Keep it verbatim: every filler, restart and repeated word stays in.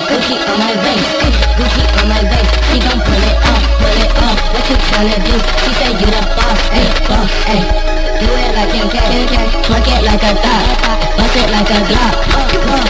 Gucci on my waist, Gucci on my waist. She gon' pull it off, pull it off. What you tryna do? She say you the boss, ayy, boss, ayy. Do it like Kim K, twerk it like a thot, bust it like a Glock.